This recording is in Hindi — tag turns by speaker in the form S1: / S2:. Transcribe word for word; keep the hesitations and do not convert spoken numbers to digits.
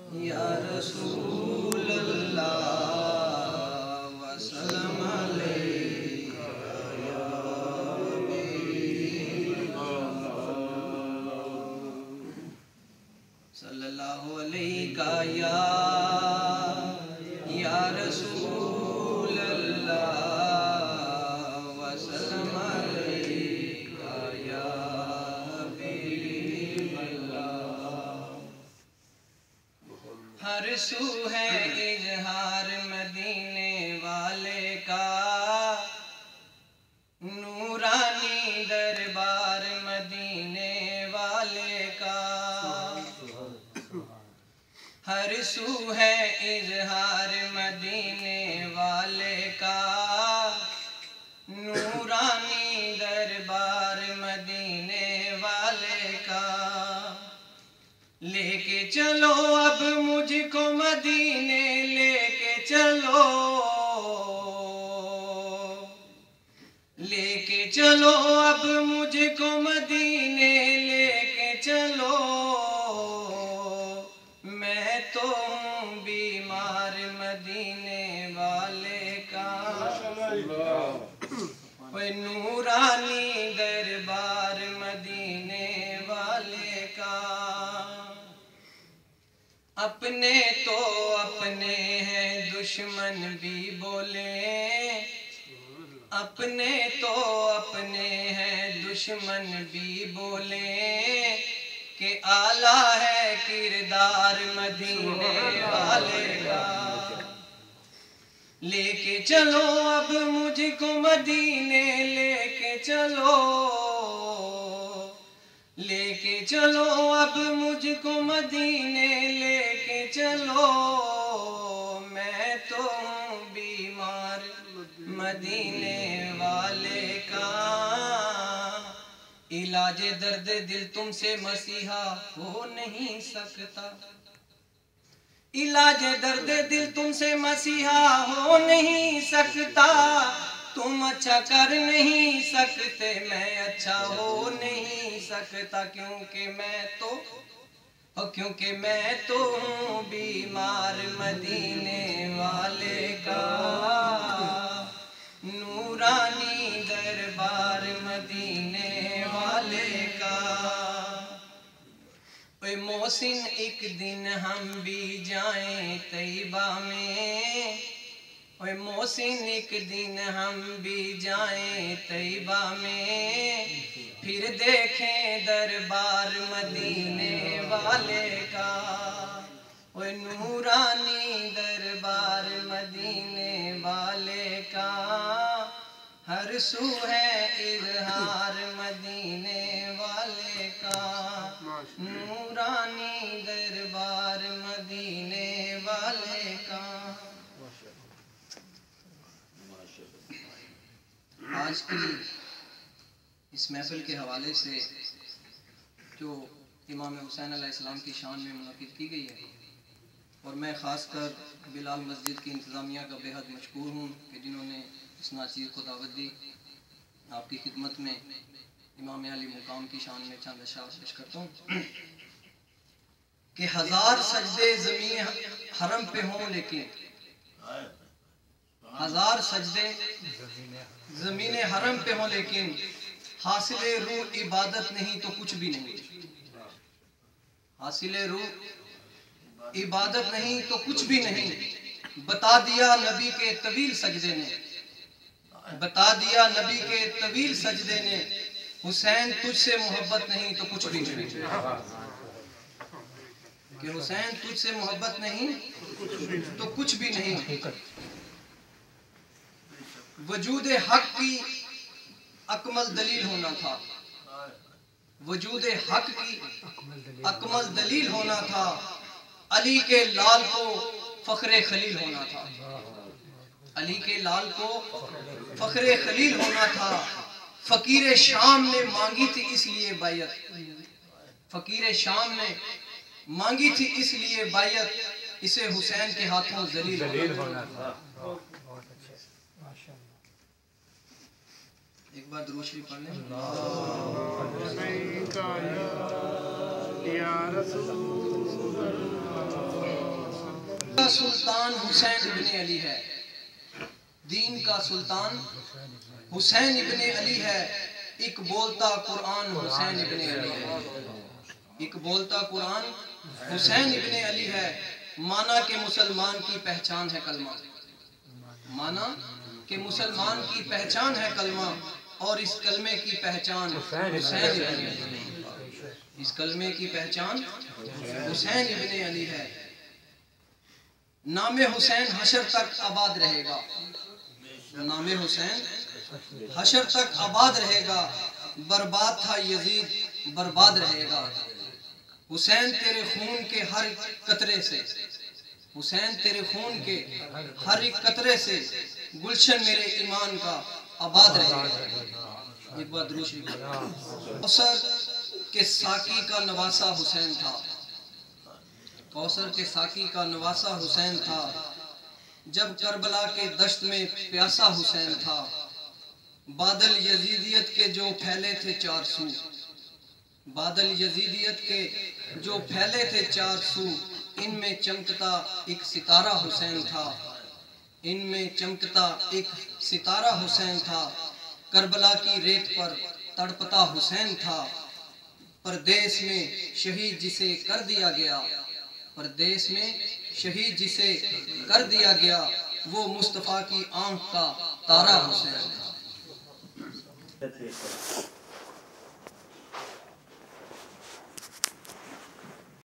S1: या रसूल अल्लाह वसल्लम अलैका या सल्लल्लाहु अलैका या या रसूल अल्लाह वसल्लम अलैका या हबीब अल्लाह। हर सू है इजहार मदीने वाले का, नूरानी दरबार मदीने वाले का। हर सू है इजहार मदीने वाले का, नूरानी दरबार मदीने वाले का। लेके चलो अब मुझको मदीने लेके चलो, लेके चलो अब मुझको मदीने लेके चलो। मैं तो हूँ बीमार मदीने वाले का, ओए नूरानी दरबार मदीने वाले का। अपने तो अपने हैं दुश्मन भी बोले, अपने तो अपने हैं दुश्मन भी बोले कि आला है किरदार मदीने वाले का। लेके चलो अब मुझको मदीने लेके चलो, लेके चलो अब मुझको मदीने लेके चलो। मैं तो हूँ बीमार मदीने वाले का, इलाज दर्द दिल तुमसे मसीहा हो नहीं सकता, इलाज दर्द दिल तुमसे मसीहा हो नहीं सकता। तुम अच्छा कर नहीं सकते, मैं अच्छा हो नहीं सकता, क्योंकि मैं तो और क्योंकि मैं तो हूँ बीमार मदीने वाले का, नूरानी दरबार मदीने वाले का। ओए मोहसिन एक दिन हम भी जाएं तैयबा में, ओए मोहसिन एक दिन हम भी जाएं तैयबा में, फिर देखें दरबार मदीने वाले का। ओए नूरानी दरबार मदीने वाले का। हर सू है इजहार मदीने वाले का, नूरानी दरबार मदीने वाले का। आज की इस महफिल के हवाले से जो इमाम हुसैन अलैहिस्सलाम की शान में मुनक़िद की गई है, और मैं ख़ासकर बिलाल मस्जिद की इंतज़ामिया का बेहद मशकूर हूँ कि जिन्होंने इस नाचीज़ को दावत दी। आपकी खिदमत में इमाम अली मुकाम की शान में चंद अशआर पेश करता हूँ कि हजार सजदे ज़मीन हरम पे हों लेकिन, हजार सजदे ज़मीन हरम पे हों लेकिन, हासिले रूह इबादत नहीं तो कुछ भी नहीं। हासिले रूह इबादत नहीं तो कुछ भी नहीं। बता दिया नबी के तवील सजदे ने, बता दिया नबी के तवील सजदे ने, हुसैन तुझसे मोहब्बत नहीं तो कुछ भी नहीं। कि हुसैन तुझसे मोहब्बत नहीं तो कुछ भी नहीं। वजूद हक की अकमल दलील होना था, वजूद हक की अकमल दलील होना था। अली के लाल को फखरे खलील होना था, अली के लाल को फखरे खलील होना था। फकीर शाम ने मांगी थी इसलिए बायत, फकीर शाम ने मांगी थी इसलिए बायत, इसे हुसैन के हाथों जलील होना था। एक बार दुरूद शरीफ पढ़ लें। या रसूल अल्लाह सुल्तान हुसैन इब्ने अली है, दीन का सुल्तान हुसैन इब्ने अली है। एक बोलता कुरान हुसैन इब्ने अली है, एक बोलता कुरान हुसैन इब्ने अली है। माना के मुसलमान की पहचान है कलमा, माना कि मुसलमान की पहचान है कलमा, और इस कलमे की पहचान हुसैन इब्ने अली, इस कलमे की पहचान हुसैन इब्ने अली है। नामे हुसैन हशर तक आबाद रहेगा, नामे हुसैन हशर तक आबाद रहेगा। बर्बाद था यजीद बर्बाद रहेगा। हुसैन तेरे खून के हर कतरे से, हुसैन तेरे खून के हर एक कतरे से गुलशन मेरे ईमान का आबाद रहेगा। एक बार दुरूद शरीफ पढ़ो। कौसर के साकी का नवासा हुसैन था, कौसर के साकी का नवासा हुसैन था। जब करबला के दश्त में प्यासा हुसैन था। बादल यजीदियत के जो फैले थे चार सू, बादल यजीदियत के जो फैले थे चार सू, इनमें चमकता एक सितारा हुसैन था, इनमें चमकता एक सितारा हुसैन था। करबला की रेत पर तड़पता हुसैन था। परदेश में शहीद जिसे कर दिया गया, परदेश में शहीद जिसे कर दिया गया, वो मुस्तफ़ा की आंख का तारा हुसैन था।